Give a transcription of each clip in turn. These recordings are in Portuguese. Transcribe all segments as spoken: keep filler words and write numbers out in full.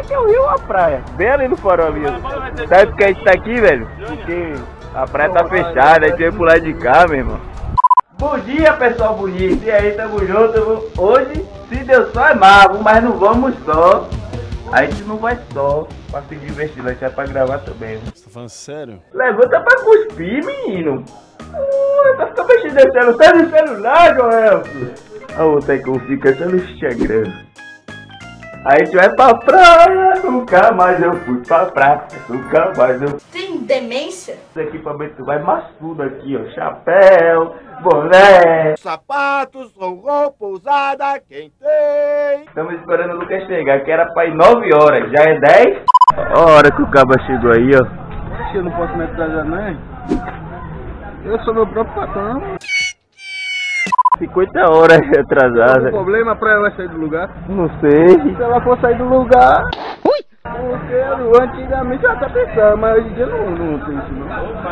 aqui é o rio ou a praia? Bem ali no farol ali. Sabe por que a gente tá aqui, velho? Porque a praia tá fechada, a gente veio pular de cá, meu irmão. Bom dia, pessoal bonito. E aí, tamo junto. Hoje, se Deus só é mago, mas não vamos só. A gente não vai só pra se divertir, a gente vai pra gravar também. Você tá falando sério? Levanta pra cuspir, menino. Ui, tá ficando mexendo no celular. Tá no celular, Joel. A outra que eu fico é só no Instagram. A gente vai pra praia, nunca mais eu fui pra praia, nunca mais eu fui. Tem demência? Esse equipamento vai mais tudo aqui, ó. Chapéu, boné, sapatos, roupa usada, quem tem? Estamos esperando o Lucas chegar, que era pra ir nove horas, já é dez? Ó a hora que o cabo chegou aí, ó. Eu não posso me atrasar, né? Eu sou meu próprio patrão. cinquenta horas atrasada. O problema, a praia vai sair do lugar? Não sei. Se ela for sair do lugar... Ui! Porque antigamente ela tá pensando, mas hoje em dia não, não tem isso não.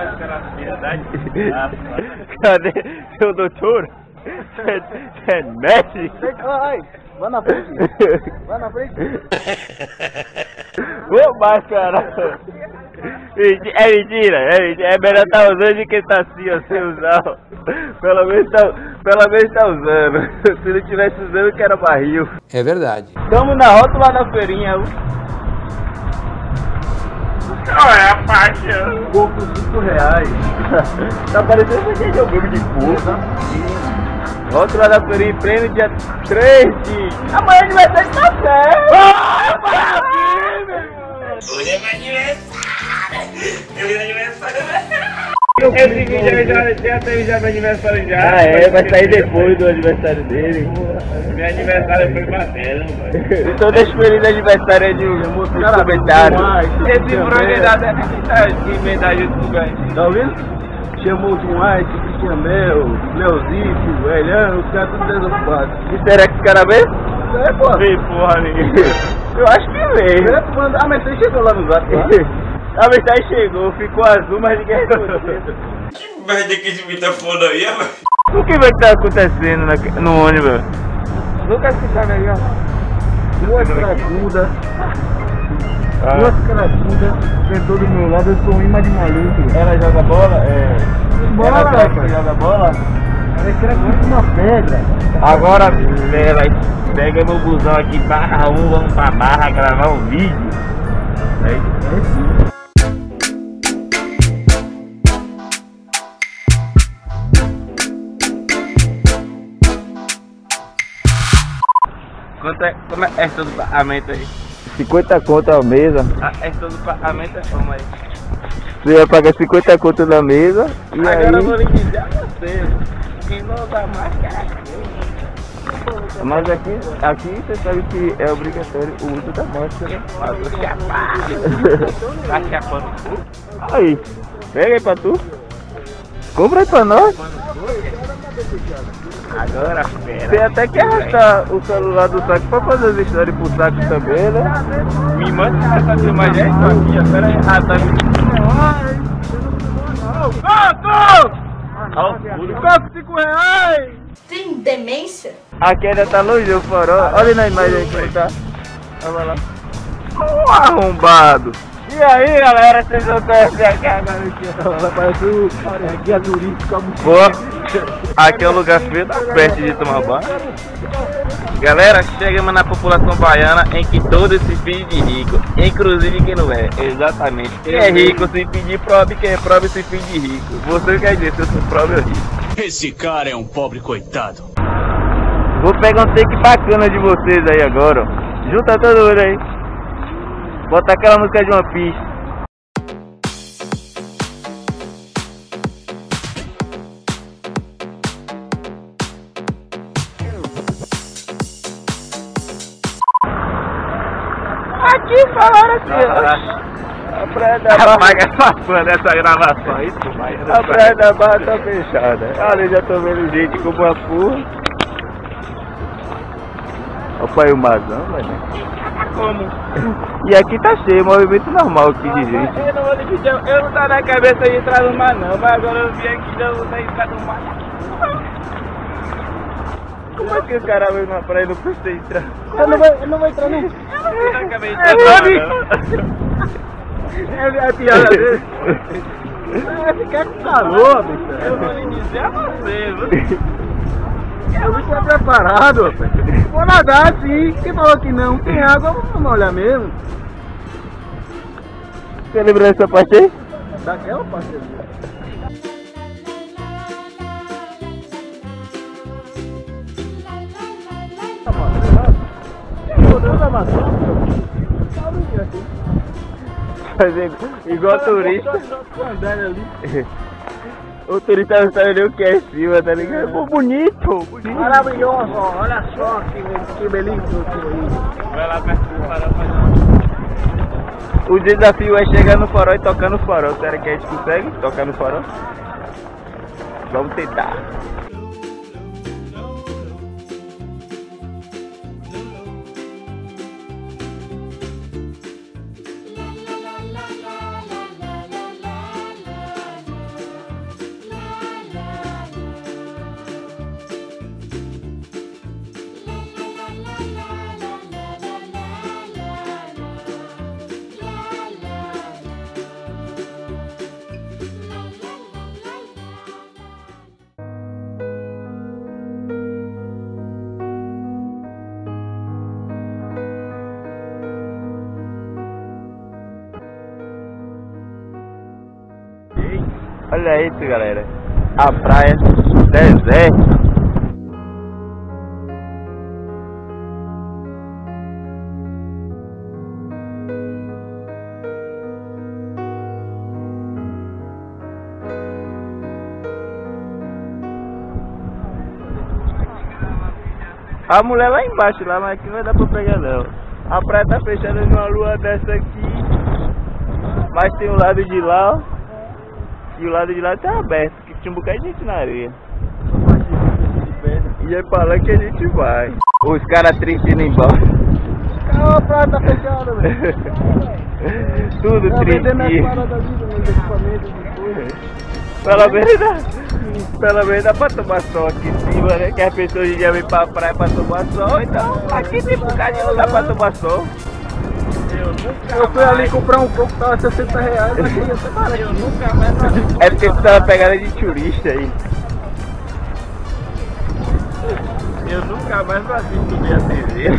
Cadê seu doutor? Você é médico? Ai, vai na frente. Vai na frente. Ô, máscara. É mentira, é mentira. É melhor tá usando do que tá assim, ó, sem usar. Pelo menos tá, pelo menos tá usando. Se não tivesse usando, que era barril. É verdade. Estamos na rótula da feirinha. Olha a paixão. Pouco cinco reais. Tá parecendo que é um filme de porra. Rótula da feirinha, prêmio dia três de... Amanhã de aniversário tá certo. Ah, parabéns, meu irmão. Hoje é meu aniversário! Feliz aniversário! Esse vídeo já, já teve já meu aniversário já. Ah é, vai sair depois do aniversário dele. Meu aniversário foi batendo, mano. Então deixa feliz aniversário aí de um comentário. Esse programa é emendar junto com o ganho. Tá ouvindo? Chamou o Tim White, Cristian Mel, Leozito, o Eliano, os caras tudo desocupados. E será que os caras vê? É, pô. Vem porra nenhuma. Eu acho que vem. A mensagem chegou lá no zap. A mensagem chegou, ficou azul, mas ninguém respondeu. Que merda que esse vídeo tá foda aí, mano. O que vai estar acontecendo na, no ônibus? Lucas que sabe aí, ó. Duas cracudas. Ah. Duas cracudas. Sentou do meu lado, eu sou um imã de maluco. Ela joga bola? É. Bola, ela rapaz. joga bola? Ela é cracuda uma pedra. Agora, ela pega meu busão aqui, barra um, vamos pra barra gravar um vídeo. É isso. Quanto é, como é, é todo o pagamento aí? cinquenta conto a mesa. Ah, é todo o pagamento é como aí? Você vai pagar cinquenta conto na mesa e agora aí... eu vou lhe dizer a você, quem não usa máscara. Mas aqui, aqui você sabe que é obrigatório o uso da máscara. Ah, tô chapado. Tá chapando. Aí, pega aí pra tu. Compra aí pra nós. Agora, fera. Você até quer arrastar o celular do saco pra fazer as histórias pro saco também, né? Me manda essa filmagem aí, sua filha. Pera aí. Ah, tá me... Coco, cinco reais! Tem demência? A queda tá longe do farol. Olha na imagem aí como tá. Olha lá. Um arrombado. E aí, galera, vocês não conhecem aqui agora? Ela parece o guia turístico. Pô, aqui é o lugar feio da peste de tomar banho. Galera, chegamos na população baiana em que todos se fingem de rico, inclusive quem não é. Exatamente. Quem é rico se fingir pobre, quem é pobre se finge rico. Você quer dizer se eu sou pobre ou rico? Esse cara é um pobre coitado. Vou pegar um take bacana de vocês aí agora, ó. Junta todo mundo aí. Bota aquela música de One Piece. Aqui falaram assim, ó. A praia da Barra... Apaga essa fã dessa gravação aí, tu vai. A praia da Barra tá fechada. Olha, já tô vendo gente com uma porra. Olha o pai o Mazão, velho. Como? E aqui tá cheio, movimento normal aqui de gente. Eu não vou dividir, eu não tava na cabeça de entrar no mar não, mas agora eu vi aqui, eu vou entrar no mar. Como é que o cara vai na praia e não precisa entrar? Eu não vou, eu não vou entrar nem. Eu acabei de É, é, é piada dele. É ficar com calor, bicho. Eu vou lhe dizer a você, viu? Eu não estou preparado, rapaz. Vou nadar sim. Quem falou que não? Tem água, vamos molhar mesmo. Você lembra dessa parte aí? Daquela parte ali. Fazendo igual turista. Ali. O turista não sabe nem o que é cima, tá ligado? Pô, bonito, bonito. Maravilhoso, olha só que, que belíssimo que aí. Vai lá perto do farol fazer uma... O desafio é chegar no farol e tocar no farol. Será que a gente consegue tocar no farol? Vamos tentar. Olha isso, galera. A praia deserta. A mulher lá embaixo, lá, mas aqui não vai dar pra pegar não. A praia tá fechada numa lua dessa aqui. Mas tem o lado de lá, ó. E o lado de lá tá aberto, que tinha um bocado de gente na areia. E é pra lá que a gente vai. Os caras tristes indo embora. Calma, a praia tá fechada, velho. Tudo Tá triste. vendendo as paradas ali, meus equipamentos de coisa. Pelo menos dá, pelo menos dá pra tomar sol aqui em cima, né? Que as pessoas hoje em dia vêm pra praia pra tomar sol, então aqui tem um bocado de lugar pra tomar sol. Eu fui ali comprar um coco, tava sessenta reais, aqui ia ser barato. Eu nunca mais na vida. É porque você tava pegada de turista aí. Eu nunca mais na vida subir a T V.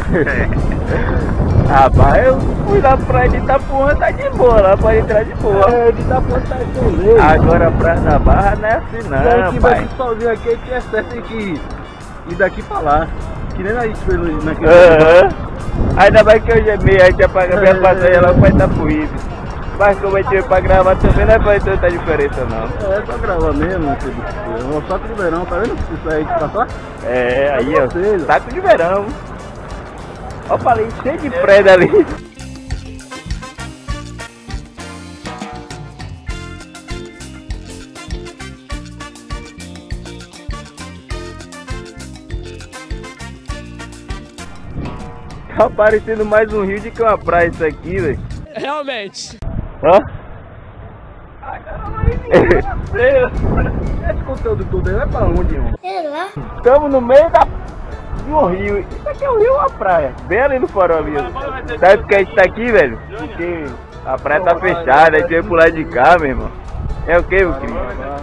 Rapaz, eu fui na praia de Itapuã, tá de boa, lá pode entrar de boa. É, de dar ponta sem lei. Agora a praia da Barra não é assim E aí não, que vai pai. se sozinho aqui, que é certo tem que ir daqui pra lá. Que nem a gente fez naquele Aham. Ainda mais que hoje é meia, a gente apaga a minha É. passagem lá pra Itapuíbe. Mas como a gente veio pra gravar também não é pra tanta diferença não. É só gravar mesmo, filho. É um saco de verão, tá vendo? Isso aí de passar? É, aí ó, Vocês, ó. saco de verão. Ó, falei, cheio de preda ali. Tá parecendo mais um rio do que uma praia isso aqui, velho. Realmente. Ó. Esse conteúdo todo aí vai pra onde, irmão? Estamos no meio da, de um rio. Isso aqui é um rio ou uma praia? Bem ali no farol ali. ó. Sabe por que a gente tá aqui, velho? Porque a praia tá fechada, a gente veio pular de cá, meu irmão. É o que, meu querido?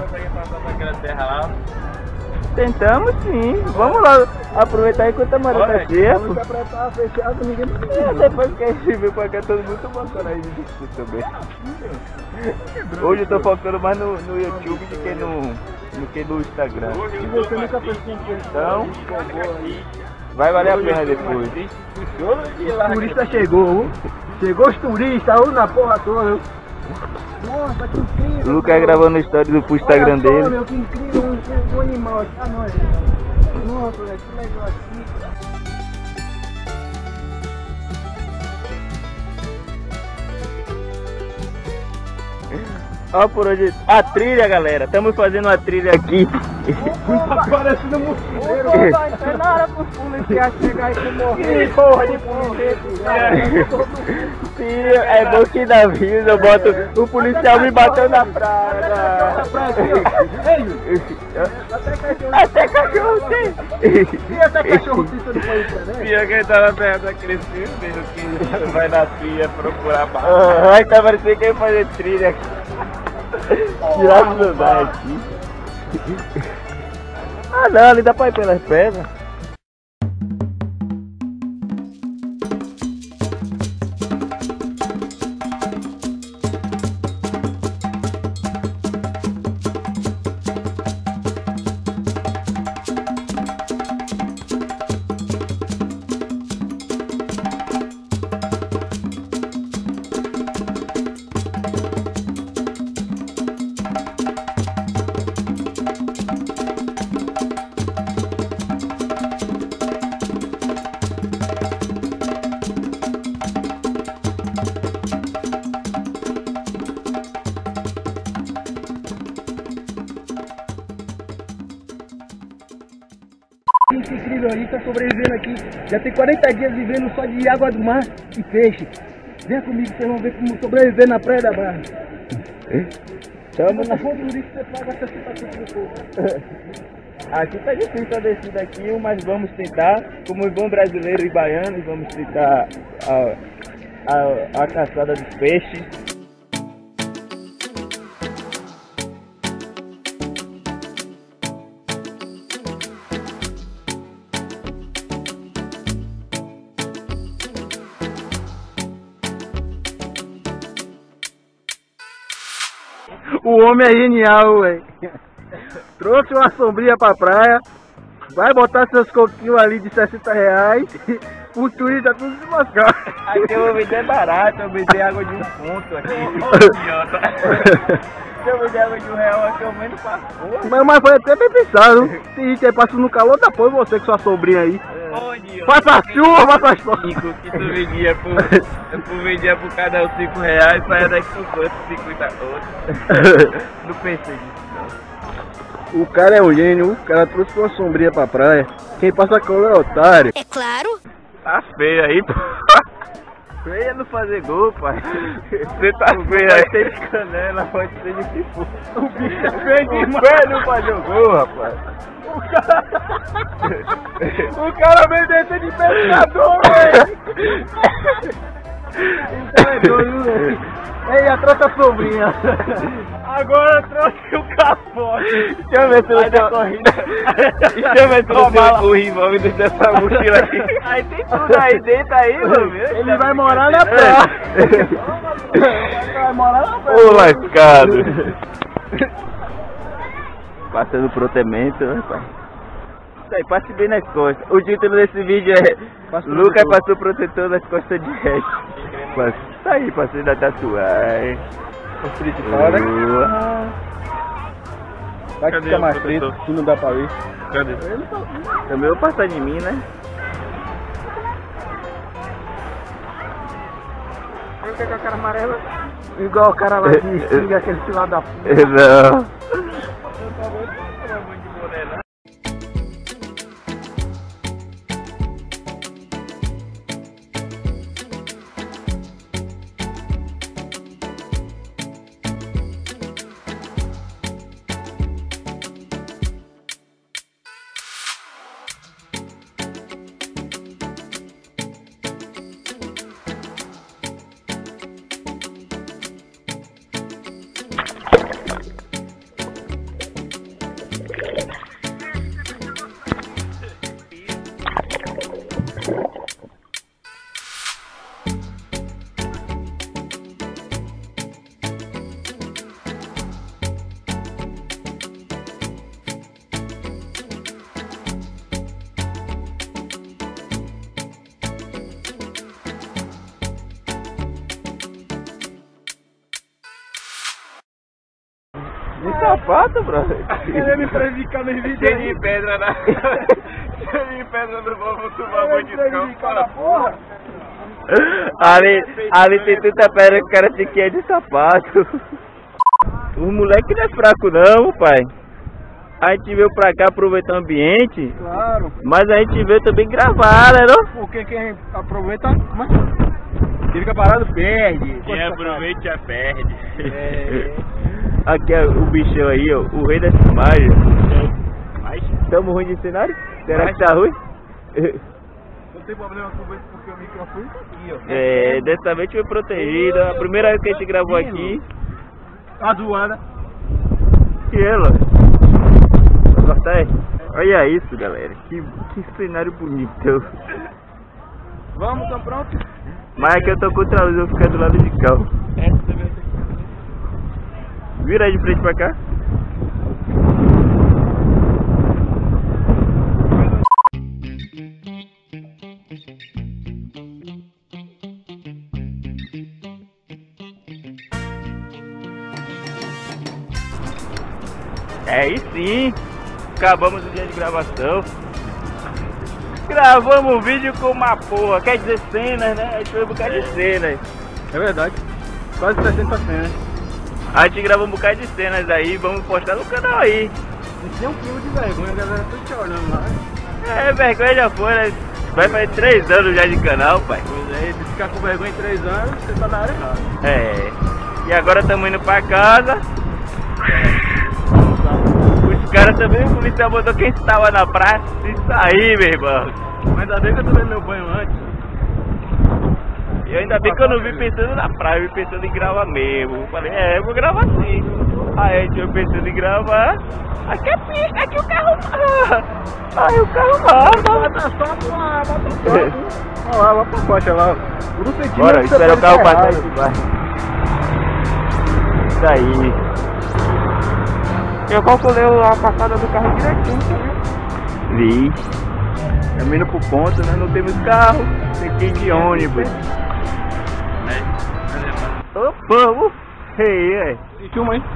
Tentamos sim. Vamos lá aproveitar enquanto a maré tá cheia. pô. A praia tava fechada, ninguém É, depois que a gente veio pra cá, todo mundo tomou coragem de discutir também. Hoje eu tô focando mais no, no YouTube do que no, no que no Instagram. E você nunca fez com Então, vai valer a pena depois. O turista chegou, viu? Chegou os turistas, viu, na porra toda, viu? Nossa, que incrível! O Lucas gravando stories do pro Instagram Olha só, dele. meu, que incrível, um, um animal aqui. Ah, nós. Nossa, velho, que legal aqui. Ó por onde... A trilha, galera. Estamos fazendo uma trilha aqui. Tá parecendo um mochileiro. É na hora pros policiais chegar e tu morrer. Porra de morrer. Sim, é bom que da vida eu boto... O policial me bateu na praia. Até cachorro tem. E até cachorro tem todo país, né? Pior que ele tava perto daquele filho que vai na trilha procurar barra. Ah, ai, tá parecendo que eu ia fazer trilha aqui. Tirar do lugar aqui. Ah não, ali dá pra ir pelas pedras. Esse incrível aí tá sobrevivendo aqui. Já tem quarenta dias vivendo só de água do mar e peixe. Vem comigo, vocês vão ver como sobreviver na Praia da Barra. Tamo na fonte do que você paga sessenta pouco. Aqui tá difícil a descida aqui, mas vamos tentar, como bom brasileiro e baiano, vamos tentar a, a, a caçada dos peixes. O homem é genial, velho. Trouxe uma sombrinha pra praia. Vai botar seus coquinhos ali de sessenta reais. O turista tudo se lascar. Aqui eu vou vender barato, eu vou vender água de um ponto aqui. Se eu vender água de um real aqui, eu vendo pra porra. Mas, mas foi até bem pensado. Se gente aí passa no calor, dá põe você com sua sombrinha aí. Onde? Faça chuva, faça sol. Cinco que tu vendia por, tu vendia por cada um cinco reais, saia daqui com quanto? cinquenta outros. Não pensei nisso não. O cara é um gênio, o cara trouxe uma sombrinha pra praia. Quem passa calor é otário. É claro. Tá feio aí, pô. Feia não fazer gol, pai. Você tá feio aí. Tem de canela, pode ser de que for. O bicho é feio O demais. pé não fazer gol, rapaz. O cara... o cara veio descer de pescador, velho. Então é doido, velho. Ei, a trouxe a sombrinha. Agora trouxe o capote. Deixa eu ver se eu tenho corrida. Deixa eu ver se eu tenho o revólver dentro dessa mochila aqui. Aí tem tudo aí dentro aí, meu. Ele vai morar na praia. Ele vai morar na praia. Ô lascado. Passando protemento, rapaz. Isso aí, passe bem nas costas. O título desse vídeo é Lucas passou protetor nas costas de Red. Isso aí, passei da tatuagem. O principal, né? Vai que Cadê fica o mais protetor? preto, que não dá pra ver. Cadê? Também vou passar de mim, né? Aí o que é a cara amarela? Igual o cara lá de xinga aquele filho da puta. Não. De sapato, brother. Querendo me prejudicar no vídeo Cheio aí. de pedra na... Cheio de pedra no vamos tomar banho de campo. Prejudicar na porra. Ali, ali tem tanta pedra que o cara tem que ir de sapato. Os moleques não é fraco não, pai. A gente veio pra cá aproveitar o ambiente. Claro. Mas a gente veio também gravar, né não? Porque quem aproveita, mas quem fica parado perde. Quem aproveita já perde. É. Aqui é o bichão aí, ó, o rei das filmagens. Mas Tamo ruim de cenário? Será Mas- que tá ruim? Não tem problema com isso porque o microfone tá aqui, ó. É, dessa vez foi protegido. A primeira vez que a gente gravou aqui. A zoada. Que ela? Vai cortar aí? Olha isso, galera. Que, que cenário bonito. Vamos, tá pronto? Mas aqui eu tô contra a luz, eu vou ficar do lado de cá. essa também tem. Vira aí de frente pra cá. É aí sim, acabamos o dia de gravação. Gravamos um vídeo com uma porra, quer dizer cenas, né? A gente foi um bocado de cenas. É verdade. Quase sessenta cenas. A gente gravou um bocado de cenas aí, vamos postar no canal aí. E tem um clima de vergonha, a galera tá te olhando lá. É, vergonha já foi, né? Vai fazer três anos já de canal, pai. Pois é, se ficar com vergonha em três anos, você tá na área errada. É. E agora estamos indo pra casa. Os caras também, o policial botou quem estava na praia. Isso aí, meu irmão. Mas ainda bem que eu tomei meu banho antes. E ainda bem que eu não vi pensando na praia, eu vi pensando em gravar mesmo. Eu falei, é, eu vou gravar sim. Aí a gente foi pensando em gravar. Aqui é pista, aqui o carro. Aí o carro vai. Bota só pra bota só. Olha lá, bota a faixa lá. Por um centímetro. Bora, você espera o pode carro tá passar errado. aqui, vai. Isso aí. Eu calculei a passada do carro direitinho, tá vendo? Vi. Estamos indo pro ponto, né? Não temos carro, tem que ir de ônibus. Opa, uh, hey, é. E filma aí.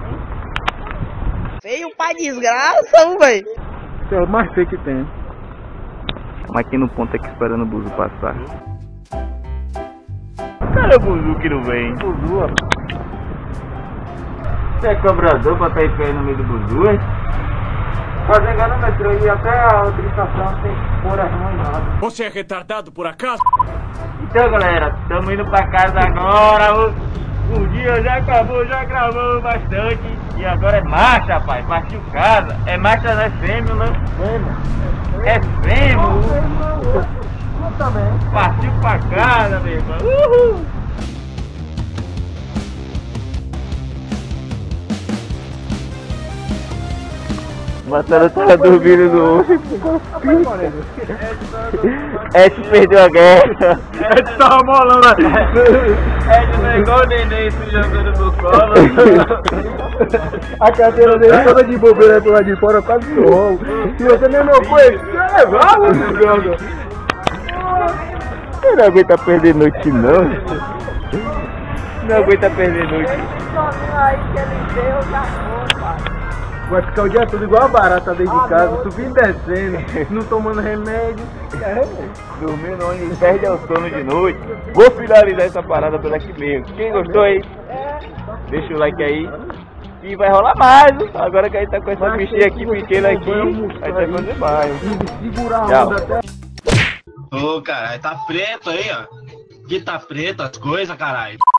Feio pra desgraça, velho. Esse é o mais feio que tem. Estamos aqui no ponto aqui esperando o buzu passar. Cadê o buzu que não vem? Buzu, ó. Você é cobrador pra estar aí no meio do buzu, hein? Fazer ganômetro e até a outra estação tem que pôr as mãos lá. Você é retardado por acaso? Então, galera, estamos indo pra casa agora. O, o dia já acabou, já gravamos bastante. E agora é marcha, rapaz. Partiu casa. É marcha, não é fêmea, não? Fêmea. É fêmea. Eu também. Partiu pra casa, meu irmão. Uhul. Matando tava dormindo no ônibus. Ed perdeu a guerra. Ed tava molando ali. Ed não é igual o neném se jogando no colo. A carteira dele toda de bobeira pro lado de fora, quase no rolo. Se você nem não foi, você levava, meu droga. Eu não aguenta perder noite, não. Não aguenta perder noite. Aí que ele deu, já foi, pai. Vai ficar o dia todo igual a barata dentro de casa, subindo e descendo, não tomando remédio. É, Dormir no ônibus perde o sono de noite. Vou finalizar essa parada por aqui mesmo. Quem gostou aí, deixa o like aí. E vai rolar mais. Agora que a gente tá com essa bichinha aqui pequena aqui, a gente vai fazer mais. segurar a Tchau. onda até. Ô, caralho, tá preto aí, ó. Aqui tá preto as coisas, caralho.